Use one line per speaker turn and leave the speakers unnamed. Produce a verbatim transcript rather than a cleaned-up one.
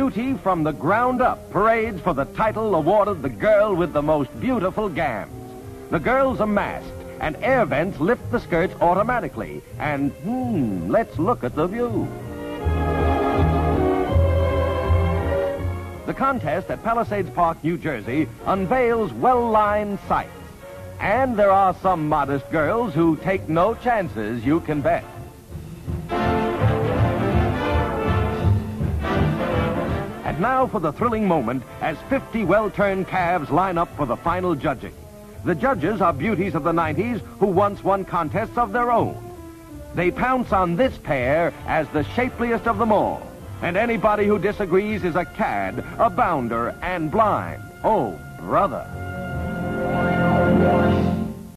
beauty from the ground up parades for the title awarded the girl with the most beautiful gams. The girls are masked, and air vents lift the skirts automatically. And, hmm, let's look at the view. The contest at Pallisades Park, New Jersey, unveils well-lined sights. And there are some modest girls who take no chances, you can bet. And now for the thrilling moment as fifty well-turned calves line up for the final judging. The judges are beauties of the nineties who once won contests of their own. They pounce on this pair as the shapeliest of them all. And anybody who disagrees is a cad, a bounder, and blind. Oh, brother.